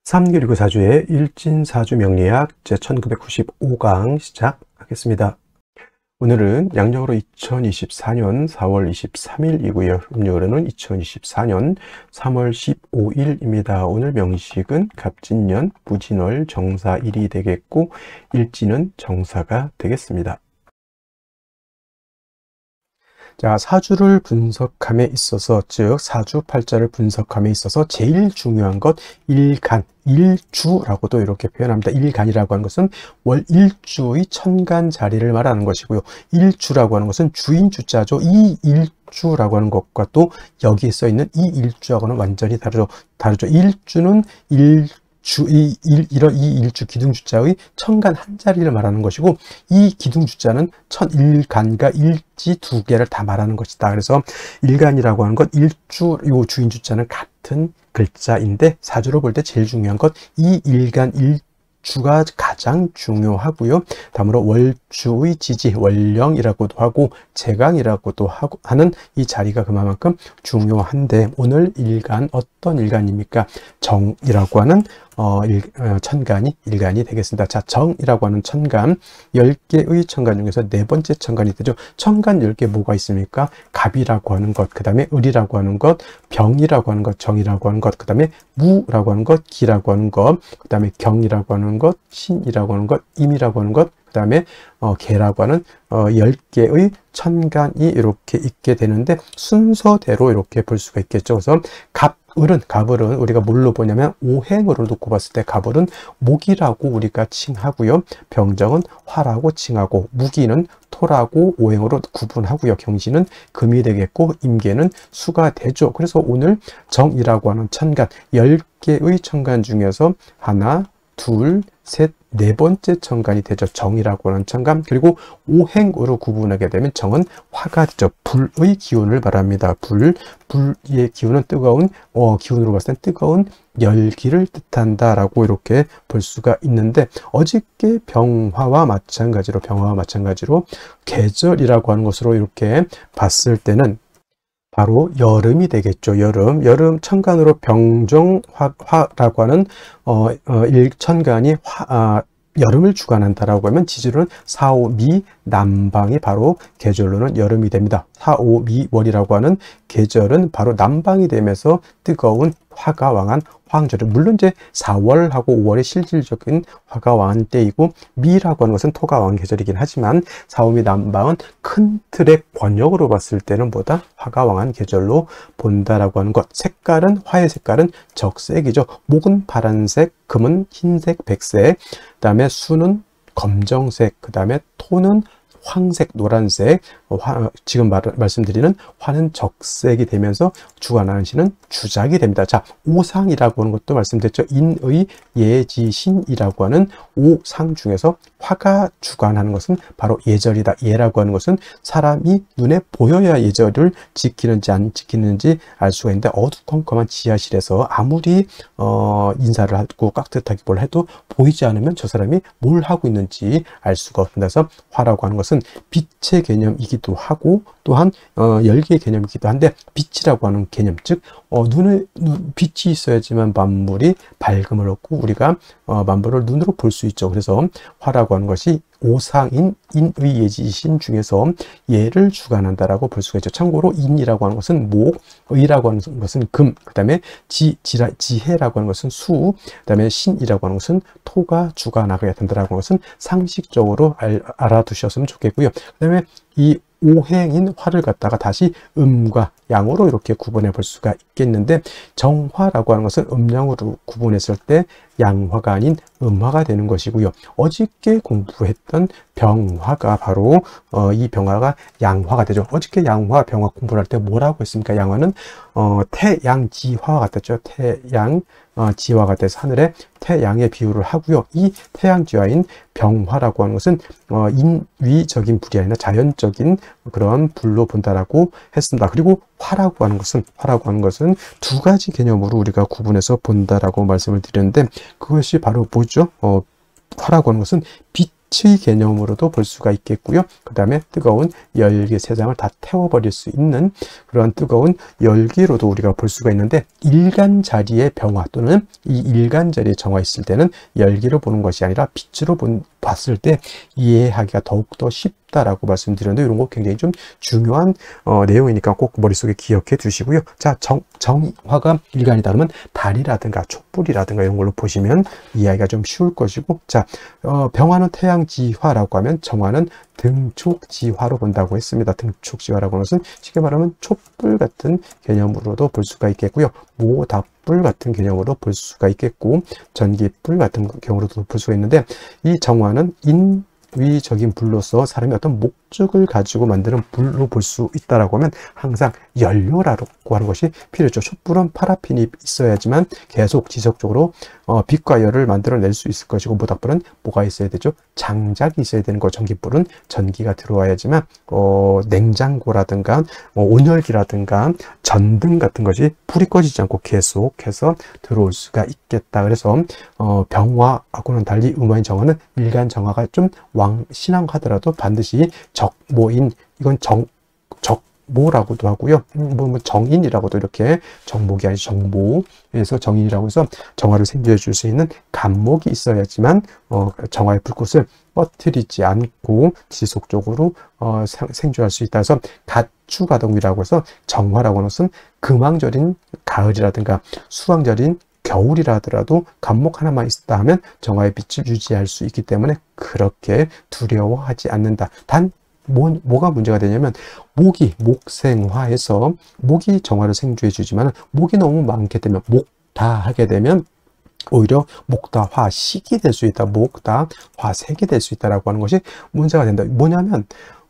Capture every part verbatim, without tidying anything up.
삼 그리고 사주의 일진사주 명리학 제천구백구십오 강 시작하겠습니다. 오늘은 양력으로 이천이십사 년 사월 이십삼일이고요. 음력으로는 이천이십사 년 삼월 십오일입니다. 오늘 명식은 갑진년 무진월 정사일이 되겠고 일진은 정사가 되겠습니다. 자, 사주를 분석함에 있어서, 즉 사주팔자를 분석함에 있어서 제일 중요한 것 일간, 일주라고도 이렇게 표현합니다. 일간이라고 하는 것은 월 일주의 천간 자리를 말하는 것이고요. 일주라고 하는 것은 주인 주자죠. 이 일주라고 하는 것과 또 여기에 써 있는 이 일주하고는 완전히 다르죠. 다르죠. 일주는 일 주, 이, 일, 이런 이 일주 기둥주자의 천간 한 자리를 말하는 것이고, 이 기둥주자는 천일간과 일지 두 개를 다 말하는 것이다. 그래서 일간이라고 하는 것, 일주, 요 주인주자는 같은 글자인데, 사주로 볼 때 제일 중요한 것, 이 일간, 일주가 가장 중요하고요. 다음으로 월주의 지지, 월령이라고도 하고 제강이라고도 하고 하는 이 자리가 그만큼 중요한데, 오늘 일간 어떤 일간입니까? 정이라고 하는 어, 일, 어, 천간이 일간이 되겠습니다. 자, 정이라고 하는 천간, 열 개의 천간 중에서 네 번째 천간이 되죠. 천간 열 개 뭐가 있습니까? 갑이라고 하는 것, 그 다음에 을이라고 하는 것, 병이라고 하는 것, 정이라고 하는 것, 그 다음에 무라고 하는 것, 기라고 하는 것, 그 다음에 경이라고 하는 것, 신이라고 하는 것, 임이라고 하는 것, 그 다음에 어, 개라고 하는 어, 열 개의 천간이 이렇게 있게 되는데, 순서대로 이렇게 볼 수가 있겠죠. 그래서 갑, 을은, 갑을은 우리가 뭘로 보냐면 오행으로 놓고 봤을 때 갑을은 목이라고 우리가 칭하고요. 병정은 화라고 칭하고, 무기는 토라고 오행으로 구분하고요. 경신은 금이 되겠고, 임계는 수가 되죠. 그래서 오늘 정이라고 하는 천간, 열 개의 천간 중에서 하나, 둘, 셋, 네 번째 천간이 되죠. 정이라고 하는 천간. 그리고 오행으로 구분하게 되면 정은 화가 되죠. 불의 기운을 말합니다. 불, 불의 기운은 뜨거운, 어, 기운으로 봤을 땐 뜨거운 열기를 뜻한다라고 이렇게 볼 수가 있는데, 어저께 병화와 마찬가지로, 병화와 마찬가지로 계절이라고 하는 것으로 이렇게 봤을 때는 바로 여름이 되겠죠. 여름, 여름 천간으로 병정화라고 하는 어, 어, 일천간이 화, 아, 여름을 주관한다라고 하면 지지로는 사오미 남방이 바로 계절로는 여름이 됩니다. 사오미월이라고 하는 계절은 바로 남방이 되면서 뜨거운 화가 왕한 황절이, 물론 이제 사월하고 오월이 실질적인 화가 왕한 때이고, 미라고 하는 것은 토가 왕한 계절이긴 하지만 사오미 남방은 큰 틀의 권역으로 봤을 때는 보다 화가 왕한 계절로 본다라고 하는 것. 색깔은, 화의 색깔은 적색이죠. 목은 파란색, 금은 흰색, 백색, 그 다음에 수는 검정색, 그 다음에 토는 황색, 노란색, 화, 지금 말, 말씀드리는 화는 적색이 되면서 주관하는 신은 주작이 됩니다. 자, 오상이라고 하는 것도 말씀드렸죠. 인의, 예지, 신이라고 하는 오상 중에서 화가 주관하는 것은 바로 예절이다. 예라고 하는 것은 사람이 눈에 보여야 예절을 지키는지 안 지키는지 알 수가 있는데, 어두컴컴한 지하실에서 아무리 어, 인사를 하고 깍듯하게 뭘 해도 보이지 않으면 저 사람이 뭘 하고 있는지 알 수가 없습니다. 그래서 화라고 하는 것은 빛의 개념이기도 하고, 또한 어, 열기의 개념이기도 한데, 빛이라고 하는 개념, 즉 어, 눈에 눈, 빛이 있어야지만 만물이 밝음을 얻고 우리가 어, 만물을 눈으로 볼 수 있죠. 그래서 화라고 하는 것이 오상인 인의 예지신 중에서 예를 주관한다라고 볼 수가 있죠. 참고로 인이라고 하는 것은 목, 의라고 하는 것은 금, 그 다음에 지, 지라, 지혜라고 하는 것은 수, 그 다음에 신이라고 하는 것은 토가 주관하게 된다라고 하는 것은 상식적으로 알, 알아두셨으면 좋겠고요. 그 다음에 이 오행인 화를 갖다가 다시 음과 양으로 이렇게 구분해 볼 수가 있겠는데, 정화라고 하는 것은 음양으로 구분했을 때 양화가 아닌 음화가 되는 것이고요. 어저께 공부했던 병화가 바로 어, 이 병화가 양화가 되죠. 어저께 양화, 병화 공부를 할 때 뭐라고 했습니까? 양화는 어, 태양지화와 같았죠. 태양 어, 지화가 돼서 하늘에 태양의 비유를 하고요. 이 태양지화인 병화라고 하는 것은 어, 인위적인 불이 아니라 자연적인 그런 불로 본다라고 했습니다. 그리고 화라고 하는 것은 화라고 하는 것은 두 가지 개념으로 우리가 구분해서 본다라고 말씀을 드렸는데, 그것이 바로 뭐죠? 어, 화라고 하는 것은 빛 빛의 개념으로도 볼 수가 있겠고요. 그 다음에 뜨거운 열기, 세상을 다 태워버릴 수 있는 그런 뜨거운 열기로도 우리가 볼 수가 있는데, 일간 자리의 병화 또는 이 일간 자리에 정화 있을 때는 열기로 보는 것이 아니라 빛으로 본, 봤을 때 이해하기가 더욱더 쉽다라고 말씀드렸는데, 이런 거 굉장히 좀 중요한 어, 내용이니까 꼭 머릿속에 기억해 두시고요. 자, 정, 정화가 일간이다 그러면 달이라든가 촛불이라든가 이런 걸로 보시면 이해하기가 좀 쉬울 것이고, 자, 어, 병화는 태양지화라고 하면 정화는 등촉지화로 본다고 했습니다. 등촉지화라고 하는 것은 쉽게 말하면 촛불 같은 개념으로도 볼 수가 있겠고요. 모닥불 같은 개념으로 볼 수가 있겠고, 전기불 같은 경우로도 볼 수가 있는데, 이 정화는 인위적인 불로서 사람이 어떤 목적을 가지고 만드는 불로 볼 수 있다라고 하면 항상 연료라고 하는 것이 필요했죠. 촛불은 파라핀이 있어야지만 계속 지속적으로 어, 빛과 열을 만들어낼 수 있을 것이고, 모닥불은 뭐가 있어야 되죠? 장작이 있어야 되는 거. 전기불은 전기가 들어와야지만 어, 냉장고라든가 어, 온열기라든가 전등 같은 것이 불이 꺼지지 않고 계속해서 들어올 수가 있겠다. 그래서 어, 병화하고는 달리 음화인 정화는 일간 정화가 좀 왕신앙하더라도 반드시 적모인, 이건 정, 적모라고도 하고요. 뭐 정인이라고도, 이렇게 정목이 아니죠. 정모에서 정인이라고 해서 정화를 생겨해 줄 수 있는 간목이 있어야지만 어, 정화의 불꽃을 꺼뜨리지 않고 지속적으로 어, 생존할 수 있다. 해서 가추가동이라고 해서 정화라고 하는 것은 금왕절인 가을이라든가 수왕절인 겨울이라 하더라도 간목 하나만 있다 하면 정화의 빛을 유지할 수 있기 때문에 그렇게 두려워하지 않는다. 단 뭐, 뭐가 문제가 되냐면, 목이 목생화해서 목이 정화를 생주해 주지만 목이 너무 많게 되면, 목다하게 되면 오히려 목다화식이 될 수 있다. 목다화색이 될 수 있다라고 하는 것이 문제가 된다. 뭐냐면,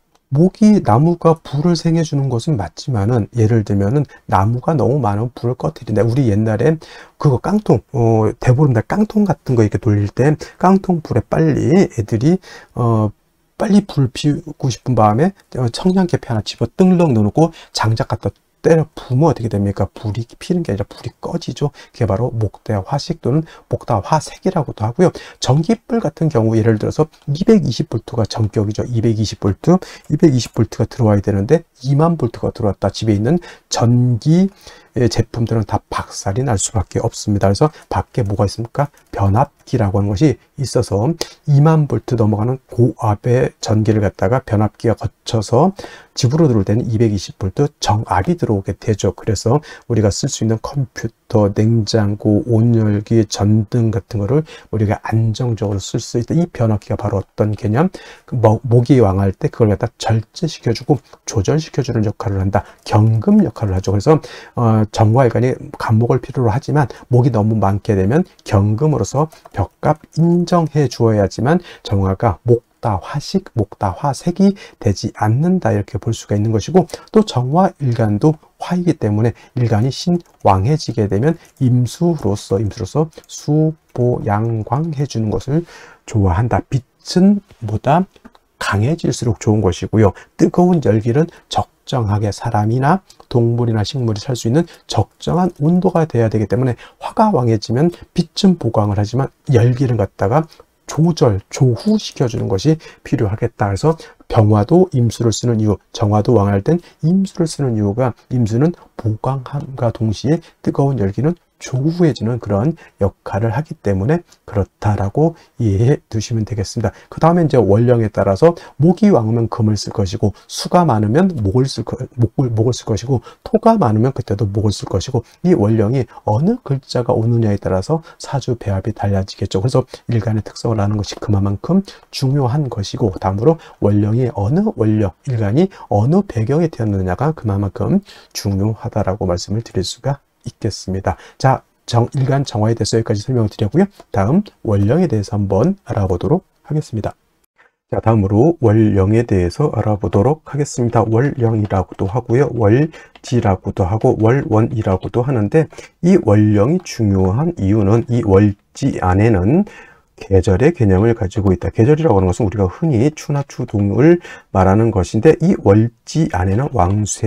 목이, 나무가 불을 생해 주는 것은 맞지만은, 예를 들면은 나무가 너무 많은 불을 꺼뜨린다. 우리 옛날에 그거 깡통, 어, 대보름달 깡통 같은 거 이렇게 돌릴 때 깡통 불에 빨리 애들이 어 빨리 불 피우고 싶은 마음에 청량계피 하나 집어 뜬렁 넣어놓고 장작 갖다 때려 부으면 어떻게 됩니까? 불이 피는 게 아니라 불이 꺼지죠. 그게 바로 목대화식 또는 목다화색이라고도 하고요. 전기불 같은 경우 예를 들어서 이백이십 볼트가 전격이죠. 이백이십 볼트, 이백이십 볼트가 들어와야 되는데 이만 볼트가 들어왔다. 집에 있는 전기 제품들은 다 박살이 날 수밖에 없습니다. 그래서 밖에 뭐가 있습니까? 변압기라고 하는 것이 있어서 이만 볼트 넘어가는 고압의 전기를 갖다가 변압기가 거쳐서 집으로 들어올 때는 이백이십 볼트 정압이 들어오게 되죠. 그래서 우리가 쓸 수 있는 컴퓨터, 냉장고, 온열기, 전등 같은 거를 우리가 안정적으로 쓸 수 있다. 이 변압기가 바로 어떤 개념? 목이 왕할 때 그걸 갖다 절제시켜주고 조절시켜주는 역할을 한다. 경금 역할을 하죠. 그래서 어, 정화일간이 간목을 필요로 하지만 목이 너무 많게 되면 경금으로서 벽값 인정해 주어야지만 정화가 목 목다화식, 목다화색이 되지 않는다. 이렇게 볼 수가 있는 것이고, 또 정화일간도 화이기 때문에 일간이 신왕해지게 되면 임수로서 임수로서 수보양광해 주는 것을 좋아한다. 빛은 보다 강해질수록 좋은 것이고요. 뜨거운 열기는 적정하게 사람이나 동물이나 식물이 살 수 있는 적정한 온도가 돼야 되기 때문에 화가 왕해지면 빛은 보강을 하지만 열기를 갖다가 조절, 조후시켜주는 것이 필요하겠다. 그래서 병화도 임수를 쓰는 이유, 정화도 왕할 땐 임수를 쓰는 이유가, 임수는 보강함과 동시에 뜨거운 열기는 조후해지는 그런 역할을 하기 때문에 그렇다라고 이해해 두시면 되겠습니다. 그 다음에 이제 원령에 따라서 목이 왕으면 금을 쓸 것이고, 수가 많으면 목을 쓸 거, 목을, 목을 쓸 것이고, 토가 많으면 그때도 목을 쓸 것이고, 이 원령이 어느 글자가 오느냐에 따라서 사주 배합이 달라지겠죠. 그래서 일간의 특성을 아는 것이 그만큼 중요한 것이고, 다음으로 원령이 어느 원령, 일간이 어느 배경에 태어났느냐가 그만큼 중요하다라고 말씀을 드릴 수가 있겠습니다. 자, 정, 일간 정화에 대해서 여기까지 설명을 드렸고요. 다음 원령에 대해서 한번 알아보도록 하겠습니다. 자, 다음으로 월령에 대해서 알아보도록 하겠습니다. 월령이라고도 하고요. 월지라고도 하고 월원이라고도 하는데, 이 월령이 중요한 이유는 이 월지 안에는 계절의 개념을 가지고 있다. 계절이라고 하는 것은 우리가 흔히 추나 추동을 말하는 것인데, 이 월지 안에는 왕쇠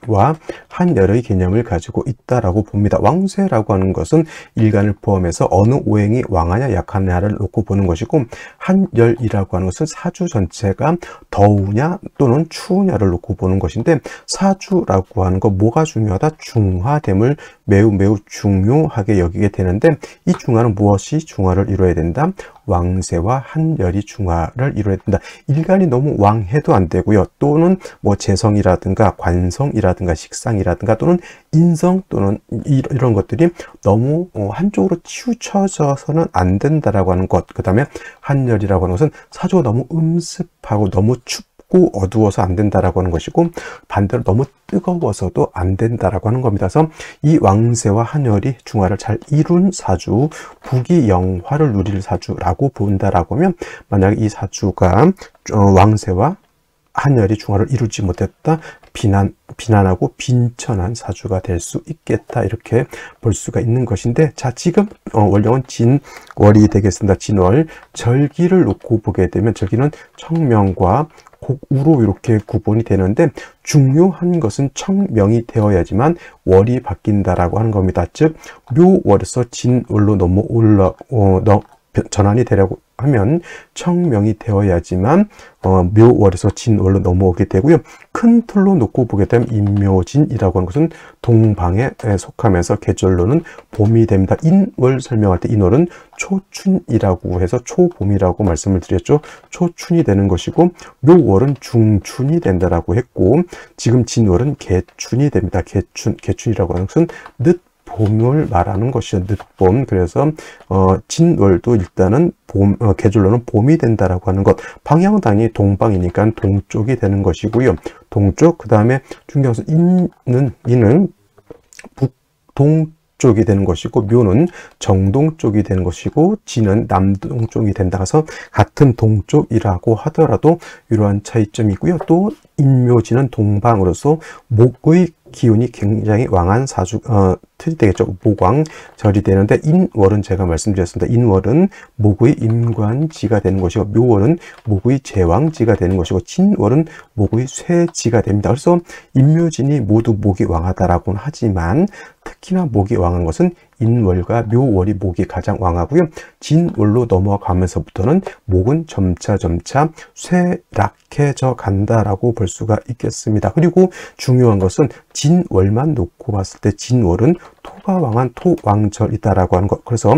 왕세와 한열의 개념을 가지고 있다라고 봅니다. 왕세라고 하는 것은 일간을 포함해서 어느 오행이 왕하냐 약하냐를 놓고 보는 것이고, 한열이라고 하는 것은 사주 전체가 더우냐 또는 추우냐를 놓고 보는 것인데, 사주라고 하는 거 뭐가 중요하다? 중화됨을 매우 매우 중요하게 여기게 되는데, 이 중화는 무엇이 중화를 이루어야 된다? 왕세와 한열이 중화를 이루어야 된다. 일간이 너무 왕해도 안 되고요. 또는 뭐 재성이라든가 관성이라든가 식상이라든가 또는 인성 또는 이런 것들이 너무 한쪽으로 치우쳐져서는 안 된다라고 하는 것. 그 다음에 한열이라고 하는 것은 사주가 너무 음습하고 너무 춥고 어두워서 안 된다라고 하는 것이고, 반대로 너무 뜨거워서도 안 된다라고 하는 겁니다. 그래서 이 왕세와 한열이 중화를 잘 이룬 사주, 부귀영화를 누릴 사주라고 본다라고 하면, 만약 이 사주가 왕세와 한열이 중화를 이루지 못했다, 비난, 비난하고 빈천한 사주가 될 수 있겠다, 이렇게 볼 수가 있는 것인데, 자, 지금 어, 월령은 진월이 되겠습니다. 진월. 절기를 놓고 보게 되면 절기는 청명과 곡우로 이렇게 구분이 되는데, 중요한 것은 청명이 되어야지만 월이 바뀐다라고 하는 겁니다. 즉 묘월에서 진월로 넘어 올라 어, 너, 전환이 되려고 하면 청명이 되어야지만 어, 묘월에서 진월로 넘어오게 되고요. 큰 틀로 놓고 보게 되면 인묘진이라고 하는 것은 동방에 속하면서 계절로는 봄이 됩니다. 인월 설명할 때 인월은 초춘이라고 해서 초봄이라고 말씀을 드렸죠. 초춘이 되는 것이고, 묘월은 중춘이 된다라고 했고, 지금 진월은 개춘이 됩니다. 개춘, 개춘이라고 하는 것은 늦 봄을 말하는 것이죠. 늦봄. 그래서 어, 진월도 일단은 봄, 어, 계절로는 봄이 된다라고 하는 것. 방향은 당연히 동방이니까 동쪽이 되는 것이고요. 동쪽. 그 다음에 중요한 것은 인은 인은 북동 쪽이 되는 것이고, 묘는 정동 쪽이 되는 것이고, 진은 남동 쪽이 된다 해서 같은 동쪽이라고 하더라도 이러한 차이점이 있고요. 또 인묘진은 동방으로서 목의 기운이 굉장히 왕한 사주, 어, 틀이 되겠죠. 목왕절이 되는데, 인월은 제가 말씀드렸습니다. 인월은 목의 임관지가 되는 것이고, 묘월은 목의 제왕지가 되는 것이고, 진월은 목의 쇠지가 됩니다. 그래서 인묘진이 모두 목이 왕하다라고는 하지만, 특히나 목이 왕한 것은 인월과 묘월이 목이 가장 왕하고요. 진월로 넘어가면서부터는 목은 점차 점차 쇠락해져 간다라고 볼 수가 있겠습니다. 그리고 중요한 것은 진월만 놓고 봤을 때 진월은 토가 왕한 토왕절이다라고 하는 것. 그래서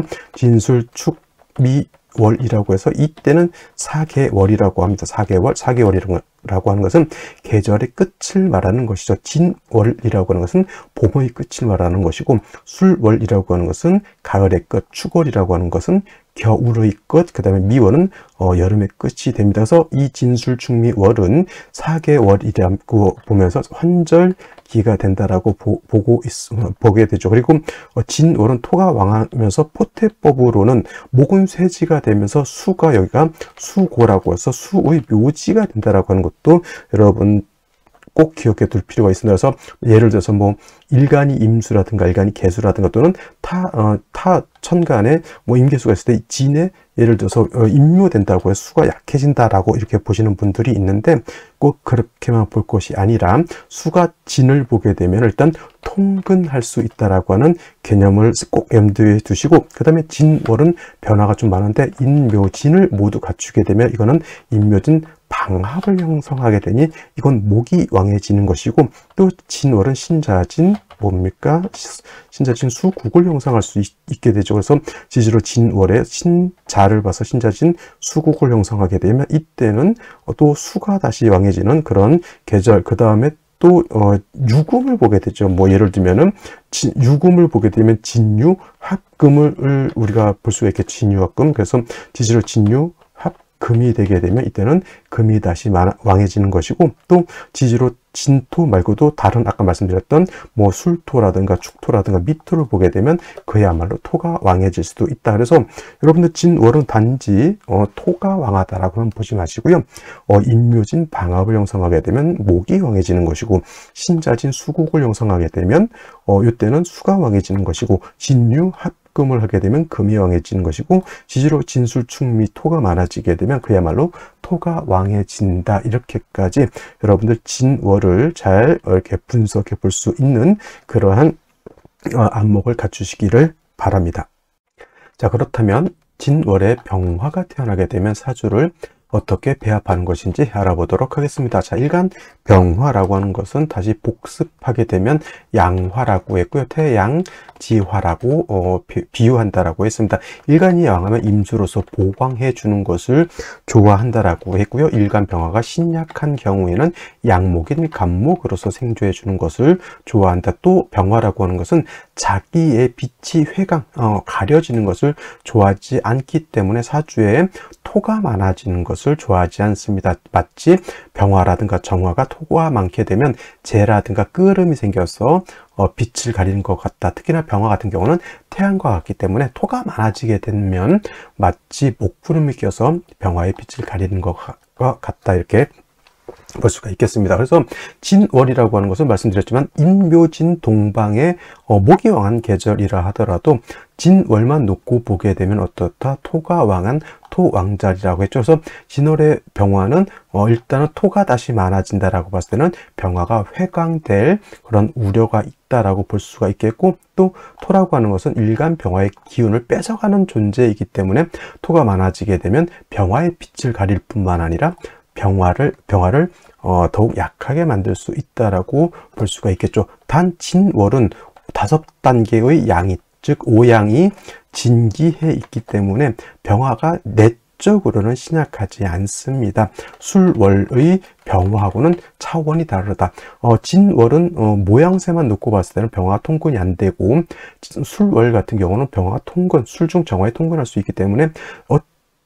진술축미 월이라고 해서 이때는 사개월이라고 합니다. 사개월, 사개월이라고 하는 것은 계절의 끝을 말하는 것이죠. 진월이라고 하는 것은 봄의 끝을 말하는 것이고, 술월이라고 하는 것은 가을의 끝, 축월이라고 하는 것은 겨울의 끝, 그 다음에 미월은 어, 여름의 끝이 됩니다. 그래서 이 진술축미월은 사개월이라고 보면서 환절기가 된다라고 보, 보고 있, 보게 되죠. 그리고 어, 진월은 토가 왕하면서 포태법으로는 목은 쇠지가 되면서 수가 여기가 수고라고 해서 수의 묘지가 된다라고 하는 것도 여러분 꼭 기억해 둘 필요가 있습니다. 그래서 예를 들어서 뭐 일간이 임수라든가 일간이 개수라든가 또는 타, 어, 타 천간에 뭐 임계수가 있을 때 진에 예를 들어서 어, 임묘된다고 해서 수가 약해진다라고 이렇게 보시는 분들이 있는데, 꼭 그렇게만 볼 것이 아니라 수가 진을 보게 되면 일단 통근할 수 있다라고 하는 개념을 꼭 염두에 두시고, 그 다음에 진월은 변화가 좀 많은데 인묘진을 모두 갖추게 되면 이거는 인묘진 방합을 형성하게 되니 이건 목이 왕해지는 것이고, 또 진월은 신자진 뭡니까? 신자진 수국을 형성할 수 있, 있게 되죠. 그래서 지지로 진월에 신자를 봐서 신자진 수국을 형성하게 되면 이때는 또 수가 다시 왕해지는 그런 계절, 그 다음에 또 어, 유금을 보게 되죠. 뭐 예를 들면은 진, 유금을 보게 되면 진유 합금을 우리가 볼 수가 있겠죠. 진유 합금. 그래서 지지로 진유 금이 되게 되면 이때는 금이 다시 왕해지는 것이고, 또 지지로 진토 말고도 다른 아까 말씀드렸던 뭐 술토라든가 축토라든가 미토를 보게 되면 그야말로 토가 왕해질 수도 있다. 그래서 여러분들 진월은 단지 어, 토가 왕하다라고는 보지 마시고요. 어, 인묘진 방합을 형성하게 되면 목이 왕해지는 것이고, 신자진 수국을 형성하게 되면 어, 이때는 수가 왕해지는 것이고, 진유 합 적금을 하게 되면 금이 왕해지는 것이고, 지지로 진술충미 토가 많아지게 되면 그야말로 토가 왕해진다. 이렇게까지 여러분들 진월을 잘 이렇게 분석해 볼 수 있는 그러한 안목을 갖추시기를 바랍니다. 자, 그렇다면 진월에 병화가 태어나게 되면 사주를 어떻게 배합하는 것인지 알아보도록 하겠습니다. 자, 일간 병화라고 하는 것은 다시 복습하게 되면 양화라고 했고요. 태양지화라고 어, 비유한다라고 했습니다. 일간이 양하면 임수로서 보강해 주는 것을 좋아한다라고 했고요. 일간 병화가 신약한 경우에는 양목인 간목으로서 생조해 주는 것을 좋아한다. 또 병화라고 하는 것은 자기의 빛이 회강, 어, 가려지는 것을 좋아하지 않기 때문에 사주에 토가 많아지는 것을 좋아하지 않습니다. 마치 병화라든가 정화가 토가 많게 되면 재라든가 끄름이 생겨서 어, 빛을 가리는 것 같다. 특히나 병화 같은 경우는 태양과 같기 때문에 토가 많아지게 되면 마치 목구름이 껴서 병화의 빛을 가리는 것 같다. 이렇게 볼 수가 있겠습니다. 그래서 진월이라고 하는 것은 말씀드렸지만 인묘진 동방의 어, 목이 왕한 계절이라 하더라도 진월만 놓고 보게 되면 어떻다? 토가 왕한 토왕자리라고 했죠. 그래서 진월의 병화는 어, 일단은 토가 다시 많아진다라고 봤을 때는 병화가 회강될 그런 우려가 있다라고 볼 수가 있겠고, 또 토라고 하는 것은 일간 병화의 기운을 뺏어가는 존재이기 때문에 토가 많아지게 되면 병화의 빛을 가릴 뿐만 아니라 병화를 병화를 어, 더욱 약하게 만들 수 있다라고 볼 수가 있겠죠. 단 진월은 다섯 단계의 양이, 즉 오양이 진기해 있기 때문에 병화가 내적으로는 신약하지 않습니다. 술월의 병화하고는 차원이 다르다. 어, 진월은 어, 모양새만 놓고 봤을 때는 병화가 통근이 안 되고, 술월 같은 경우는 병화가 통근, 술중 정화에 통근할 수 있기 때문에 어,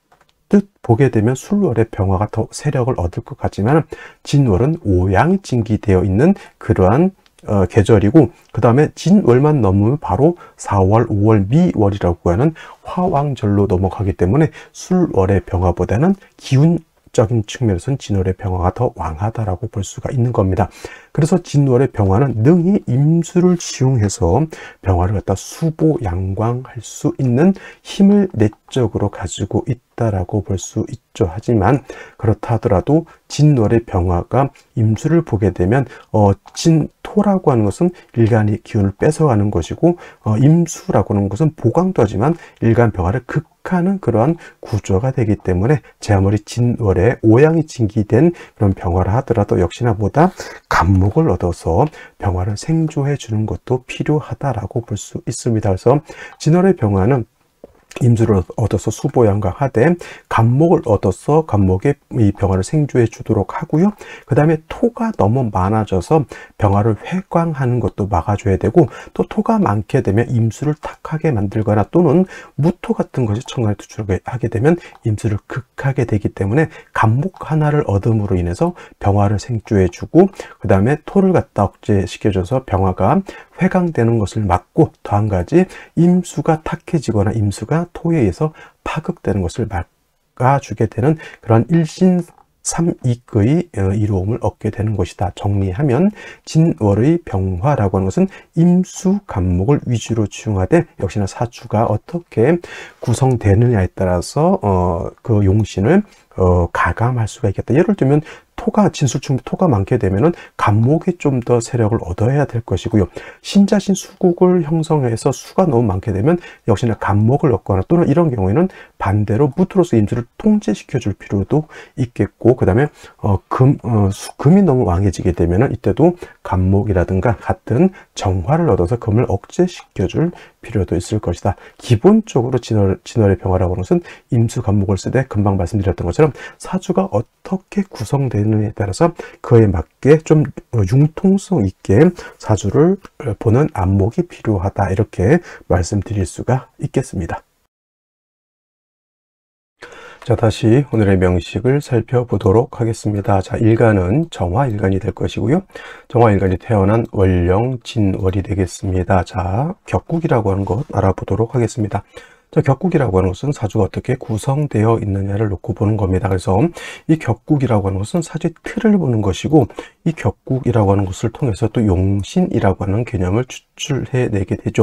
뜻 보게 되면 술월의 병화가 더 세력을 얻을 것 같지만 진월은 오양이 진기되어 있는 그러한 어, 계절이고, 그 다음에 진월만 넘으면 바로 사월, 오월, 미월이라고 하는 화왕절로 넘어가기 때문에 술월의 병화보다는 기운적인 측면에서는 진월의 병화가 더 왕하다라고 볼 수가 있는 겁니다. 그래서 진월의 병화는 능히 임수를 지용해서 병화를 갖다 수보 양광할 수 있는 힘을 내적으로 가지고 있다라고 볼 수 있죠. 하지만 그렇다 하더라도 진월의 병화가 임수를 보게 되면 어, 진토라고 하는 것은 일간의 기운을 뺏어가는 것이고, 어, 임수라고 하는 것은 보강도 하지만 일간 병화를 극하는 그러한 구조가 되기 때문에 제 아무리 진월에 오양이 진기된 그런 병화라 하더라도 역시나 보다 간목을 얻어서 병화를 생조해 주는 것도 필요하다라고 볼 수 있습니다. 그래서 진월의 병화는 임수를 얻어서 수보양강하되 간목을 얻어서 간목의 이 병화를 생조해 주도록 하고요. 그 다음에 토가 너무 많아져서 병화를 회광하는 것도 막아줘야 되고, 또 토가 많게 되면 임수를 탁하게 만들거나 또는 무토 같은 것이 청간에 투출하게 되면 임수를 극하게 되기 때문에 간목 하나를 얻음으로 인해서 병화를 생조해 주고, 그 다음에 토를 갖다 억제시켜줘서 병화가 회강되는 것을 막고, 더 한 가지 임수가 탁해지거나 임수가 토에 의해서 파극되는 것을 막아주게 되는 그런 일신삼익의 이로움을 얻게 되는 것이다. 정리하면 진월의 병화라고 하는 것은 임수 간목을 위주로 지용하되, 역시나 사주가 어떻게 구성되느냐에 따라서 어, 그 용신을 어, 가감할 수가 있겠다. 예를 들면 토가 진술충 토가 많게 되면은 간목이 좀 더 세력을 얻어야 될 것이고요. 신자신 수국을 형성해서 수가 너무 많게 되면 역시나 간목을 얻거나, 또는 이런 경우에는 반대로 무토로서 임수를 통제시켜 줄 필요도 있겠고, 그 다음에 어, 금, 어, 수, 금이 너무 왕해지게 되면은 이때도 간목이라든가 같은 정화를 얻어서 금을 억제시켜 줄 필요도 있을 것이다. 기본적으로 진월, 진월의 병화라고 하는 것은 임수 간목을 쓰되 금방 말씀드렸던 것처럼 사주가 어떻게 구성되느냐에 따라서 그에 맞게 좀 융통성 있게 사주를 보는 안목이 필요하다, 이렇게 말씀드릴 수가 있겠습니다. 자, 다시 오늘의 명식을 살펴보도록 하겠습니다. 자, 일간은 정화일간이 될 것이고요. 정화일간이 태어난 월령 진월이 되겠습니다. 자, 격국이라고 하는 것 알아보도록 하겠습니다. 자, 격국이라고 하는 것은 사주가 어떻게 구성되어 있느냐를 놓고 보는 겁니다. 그래서 이 격국이라고 하는 것은 사주의 틀을 보는 것이고, 이 격국이라고 하는 것을 통해서 또 용신이라고 하는 개념을 추출해내게 되죠.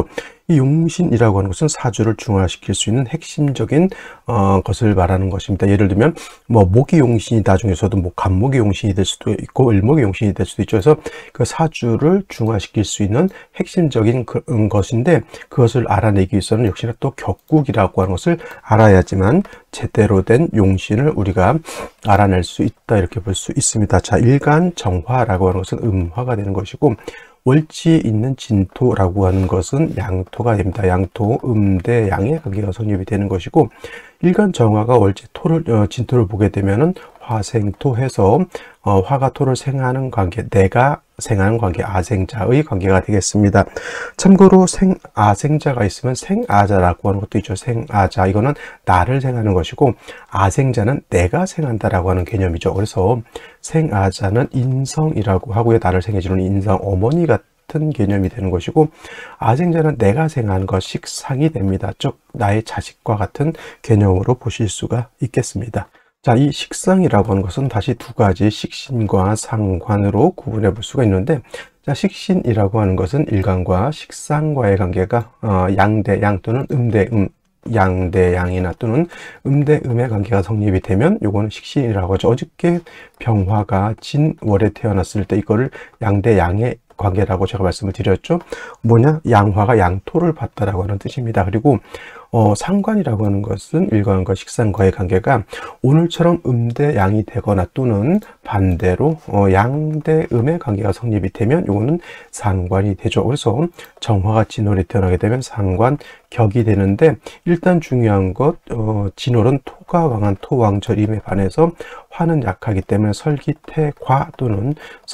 이 용신이라고 하는 것은 사주를 중화시킬 수 있는 핵심적인 어, 것을 말하는 것입니다. 예를 들면 뭐 목이 용신이다 중에서도 뭐 간목이 용신이 될 수도 있고 을목이 용신이 될 수도 있죠. 그래서 그 사주를 중화시킬 수 있는 핵심적인 그, 음, 것인데 그것을 알아내기 위해서는 역시나 또 격국이라고 하는 것을 알아야지만 제대로 된 용신을 우리가 알아낼 수 있다 이렇게 볼 수 있습니다. 자, 일간정화라고 하는 것은 음화가 되는 것이고 월지에 있는 진토라고 하는 것은 양토가 됩니다. 양토, 음대, 양의 관계가 성립이 되는 것이고 일간정화가 월지 토를 어, 진토를 보게 되면은 화생토 해서 어, 화가 토를 생하는 관계, 내가 생하는 관계, 아생자의 관계가 되겠습니다. 참고로 생아생자가 있으면 생아자라고 하는 것도 있죠. 생아자, 이거는 나를 생하는 것이고 아생자는 내가 생한다라고 하는 개념이죠. 그래서 생아자는 인성이라고 하고요. 나를 생해주는 인성, 어머니 같은 개념이 되는 것이고 아생자는 내가 생하는 것, 식상이 됩니다. 즉 나의 자식과 같은 개념으로 보실 수가 있겠습니다. 자, 이 식상이라고 하는 것은 다시 두 가지 식신과 상관으로 구분해 볼 수가 있는데, 자, 식신이라고 하는 것은 일간과 식상과의 관계가 어, 양대 양 또는 음대 음, 양대 양이나 또는 음대 음의 관계가 성립이 되면 요거는 식신이라고 하죠. 어저께 병화가 진월에 태어났을 때 이거를 양대 양의 관계라고 제가 말씀을 드렸죠. 뭐냐? 양화가 양토를 봤다라고 하는 뜻입니다. 그리고 어, 상관이라고 하는 것은 일간과 식상과의 관계가 오늘처럼 음대 양이 되거나 또는 반대로 어, 양대 음의 관계가 성립이 되면 이거는 상관이 되죠. 그래서 정화가 진월에 태어나게 되면 상관 격이 되는데 일단 중요한 것 어, 진월은 토가 왕한 토왕절임에 반해서 화는 약하기 때문에 설기태과 또는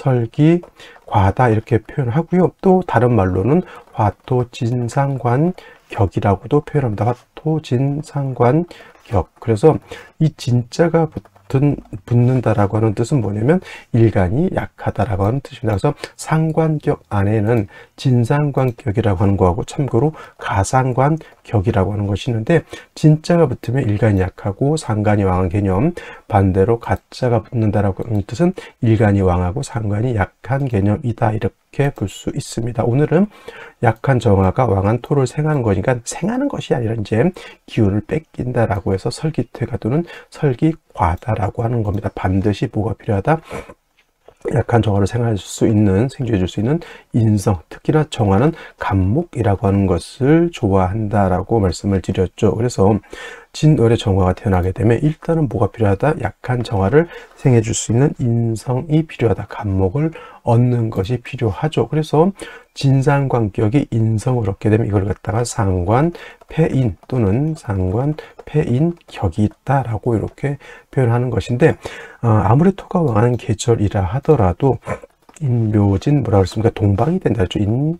설기과다 이렇게 표현하고요. 또 다른 말로는 화토진상관 격이라고도 표현합니다. 화토진상관 격. 그래서 이 진자가 붙은, 붙는다라고 하는 뜻은 뭐냐면 일간이 약하다라고 하는 뜻입니다. 그래서 상관격 안에는 진상관격이라고 하는 거하고 참고로 가상관격이라고 하는 것이 있는데 진자가 붙으면 일간이 약하고 상관이 왕한 개념, 반대로 가자가 붙는다라고 하는 뜻은 일간이 왕하고 상관이 약한 개념이다 이렇게 볼 수 있습니다. 오늘은 약한 정화가 왕한 토를 생하는 거니까 생하는 것이 아니라 이제 기운을 뺏긴다라고 해서 설기퇴가 또는 설기과다라고 하는 겁니다. 반드시 뭐가 필요하다? 약한 정화를 생할 수 있는, 생존해 줄 수 있는 인성, 특히나 정화는 간목이라고 하는 것을 좋아한다라고 말씀을 드렸죠. 그래서 진월의 정화가 태어나게 되면 일단은 뭐가 필요하다? 약한 정화를 생해 줄 수 있는 인성이 필요하다. 간목을 얻는 것이 필요하죠. 그래서 진상관격이 인성을 얻게 되면 이걸 갖다가 상관패인 또는 상관패인격이 있다라고 이렇게 표현하는 것인데 어, 아무리 토가 왕하는 계절이라 하더라도 인묘진 뭐라 그랬습니까? 동방이 된다 했죠. 인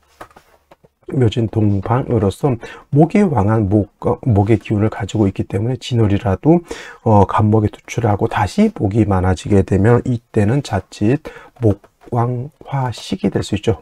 묘진 동방으로서 목이 왕한 목, 어, 목의 기운을 가지고 있기 때문에 진월이라도 어, 간목에 투출하고 다시 목이 많아지게 되면 이때는 자칫 목왕화식이 될 수 있죠.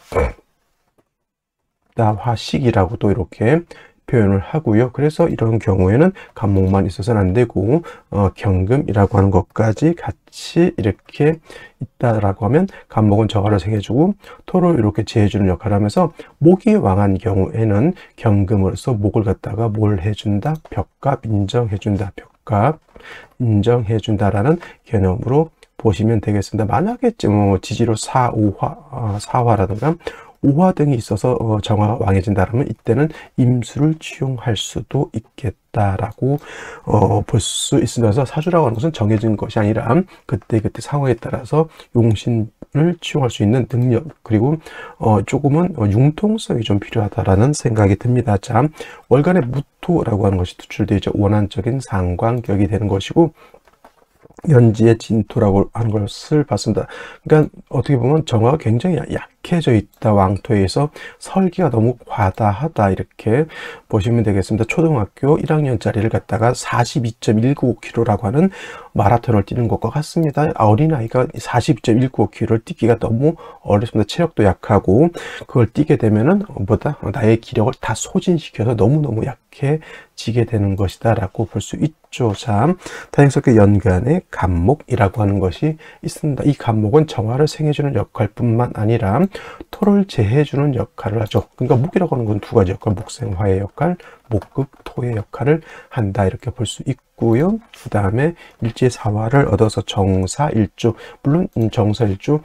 목다화식이라고도 이렇게 표현을 하고요. 그래서 이런 경우에는 간목만 있어서는 안 되고 어, 경금이라고 하는 것까지 같이 이렇게 있다라고 하면 간목은 정화를 생해주고 토를 이렇게 제해주는 역할을 하면서 목이 왕한 경우에는 경금으로서 목을 갖다가 뭘 해준다? 벽갑 인정해준다. 벽갑 인정해준다라는 개념으로 보시면 되겠습니다. 만약에 뭐 지지로 사, 오화, 어, 사화라든가 오화 등이 있어서 어, 정화가 왕해진다면 이때는 임수를 취용할 수도 있겠다라고 어, 볼 수 있습니다. 그래서 사주라고 하는 것은 정해진 것이 아니라 그때그때 상황에 따라서 용신을 취용할 수 있는 능력 그리고 어, 조금은 융통성이 좀 필요하다라는 생각이 듭니다. 자, 월간의 무토라고 하는 것이 투출되어 있죠. 원한적인 상관격이 되는 것이고 연지의 진토라고 하는 것을 봤습니다. 그러니까 어떻게 보면 정화가 굉장히 약해져 있다. 왕토에서 설기가 너무 과다하다 이렇게 보시면 되겠습니다. 초등학교 일 학년짜리를 갖다가 사십이 점 일구오 킬로미터라고 하는 마라톤을 뛰는 것과 같습니다. 어린아이가 사십이 점 일구오 킬로미터를 뛰기가 너무 어렵습니다. 체력도 약하고 그걸 뛰게 되면은 뭐다 나의 기력을 다 소진시켜서 너무너무 약해지게 되는 것이다 라고 볼 수 있죠. 있죠. 자, 다행스럽게 연간에 간목이라고 하는 것이 있습니다. 이 간목은 정화를 생해주는 역할뿐만 아니라 토를 제해주는 역할을 하죠. 그러니까 목이라고 하는 건 두 가지 역할, 목생화의 역할, 목극 토의 역할을 한다, 이렇게 볼 수 있고요. 그 다음에 일지사화를 얻어서 정사일주, 물론 정사일주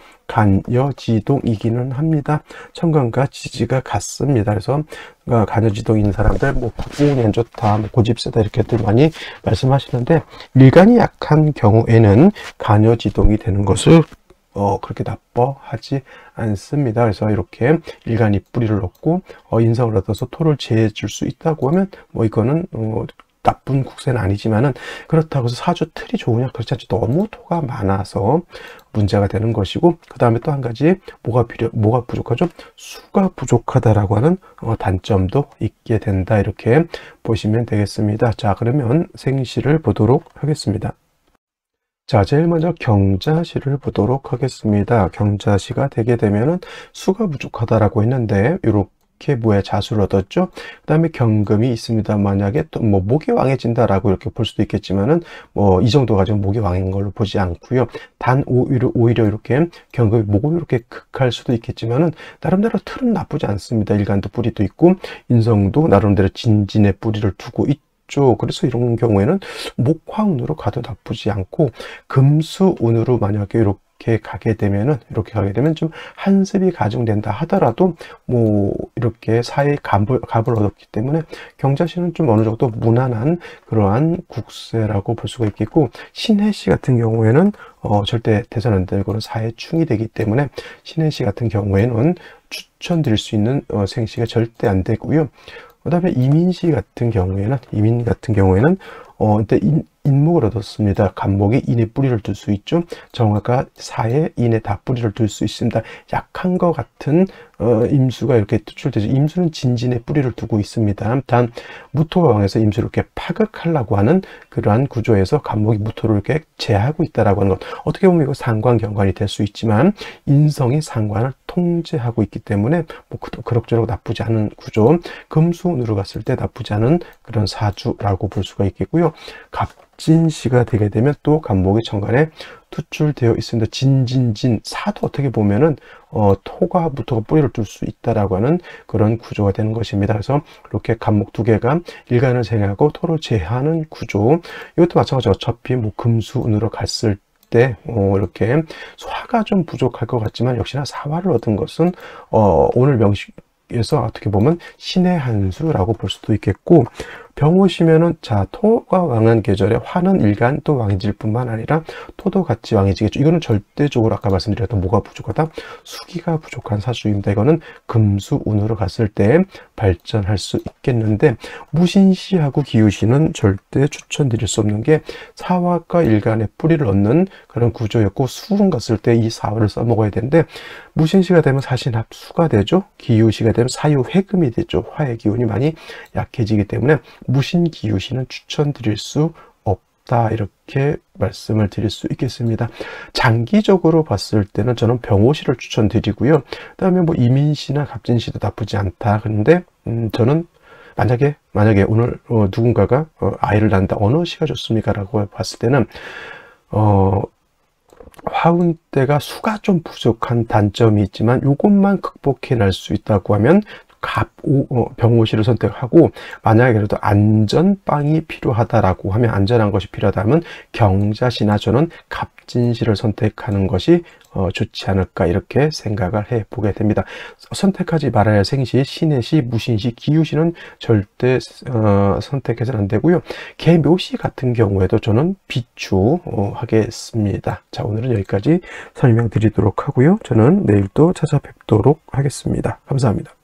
간여지동이기는 합니다. 천간과 지지가 같습니다. 그래서 간여지동인 사람들 뭐 운이 안 좋다, 뭐 고집세다 이렇게들 많이 말씀하시는데, 일간이 약한 경우에는 간여지동이 되는 것을 어, 그렇게 나빠하지 않습니다. 그래서 이렇게 일간이 뿌리를 얻고 어, 인성을 얻어서 토를 제해 줄 수 있다고 하면 뭐 이거는 어, 나쁜 국세는 아니지만은, 그렇다고 해서 사주 틀이 좋으냐, 그렇지 않죠. 너무 토가 많아서 문제가 되는 것이고, 그 다음에 또 한 가지 뭐가 필요, 뭐가 부족하죠? 수가 부족하다라고 하는 어, 단점도 있게 된다, 이렇게 보시면 되겠습니다. 자, 그러면 생시를 보도록 하겠습니다. 자, 제일 먼저 경자시를 보도록 하겠습니다. 경자시가 되게 되면은 수가 부족하다라고 했는데, 이렇게 뭐에 자수를 얻었죠. 그 다음에 경금이 있습니다. 만약에 또 뭐 목이 왕해진다라고 이렇게 볼 수도 있겠지만은, 뭐 이 정도 가지고 목이 왕인 걸로 보지 않고요. 단 오히려 오히려 이렇게 경금이 목을 이렇게 극할 수도 있겠지만은, 나름대로 틀은 나쁘지 않습니다. 일간도 뿌리도 있고 인성도 나름대로 진진의 뿌리를 두고 있. 그래서 이런 경우에는 목화운으로 가도 나쁘지 않고, 금수운으로 만약에 이렇게 가게 되면은, 이렇게 가게 되면 좀 한습이 가중된다 하더라도 뭐 이렇게 사회의 갑을, 갑을 얻었기 때문에 경자시는 좀 어느 정도 무난한 그러한 국세라고 볼 수가 있겠고, 신해시 같은 경우에는 어, 절대 대선 안 되고는 사회충이 되기 때문에 신해시 같은 경우에는 추천드릴 수 있는 어, 생시가 절대 안 되고요. 그 다음에 이민시 같은 경우에는, 이민 같은 경우에는, 어, 일단 인, 인목을 얻었습니다. 간목이 인에 뿌리를 둘 수 있죠. 정화가 사에 인에 다 뿌리를 둘 수 있습니다. 약한 것 같은, 어, 임수가 이렇게 투출되죠. 임수는 진진에 뿌리를 두고 있습니다. 단, 무토가 왕해서 임수를 이렇게 파극하려고 하는 그러한 구조에서 간목이 무토를 이렇게 제하고 있다라고 하는 것. 어떻게 보면 이거 상관, 경관이 될 수 있지만, 인성이 상관을 통제하고 있기 때문에 뭐 그럭저럭 나쁘지 않은 구조, 금수운으로 갔을 때 나쁘지 않은 그런 사주라고 볼 수가 있겠고요. 갑진시가 되게 되면 또 간목이 천간에 투출되어 있습니다. 진진진 사도 어떻게 보면은 어, 토가 무토가 뿌리를 둘 수 있다라고 하는 그런 구조가 되는 것입니다. 그래서 이렇게 간목 두 개가 일간을 생하고 토를 제하는 구조. 이것도 마찬가지로 어차피 뭐 금수운으로 갔을 때 때 어, 이렇게 화가 좀 부족할 것 같지만, 역시나 사화를 얻은 것은 어, 오늘 명식에서 어떻게 보면 신의 한 수라고 볼 수도 있겠고, 병오시면은 자, 토가 왕한 계절에 화는 일간 또 왕해질 뿐만 아니라 토도 같이 왕해지겠죠. 이거는 절대적으로 아까 말씀드렸던 뭐가 부족하다? 수기가 부족한 사주입니다. 이거는 금수운으로 갔을 때 발전할 수 있겠는데, 무신시하고 기우시는 절대 추천드릴 수 없는 게 사화과 일간의 뿌리를 얻는 그런 구조였고, 수운 갔을 때 이 사화를 써먹어야 되는데, 무신시가 되면 사신합수가 되죠. 기우시가 되면 사유회금이 되죠. 화의 기운이 많이 약해지기 때문에 무신기우시는 추천드릴 수 없다, 이렇게 말씀을 드릴 수 있겠습니다. 장기적으로 봤을 때는 저는 병오시를 추천드리고요. 그 다음에 뭐 이민시나 갑진시도 나쁘지 않다. 그런데 음, 저는 만약에 만약에 오늘 어, 누군가가 어, 아이를 낳는다, 어느 시가 좋습니까? 라고 봤을 때는 어 화운 때가 수가 좀 부족한 단점이 있지만, 이것만 극복해 낼 수 있다고 하면 갑, 오, 어, 병오시를 선택하고, 만약에 그래도 안전빵이 필요하다라고 하면, 안전한 것이 필요하다면 경자시나 저는 갑진시를 선택하는 것이 어, 좋지 않을까, 이렇게 생각을 해 보게 됩니다. 선택하지 말아야 할 생시, 신해시, 무신시, 기유시는 절대 어, 선택해서는 안 되고요. 개묘시 같은 경우에도 저는 비추하겠습니다. 자, 오늘은 여기까지 설명드리도록 하고요. 저는 내일 또 찾아뵙도록 하겠습니다. 감사합니다.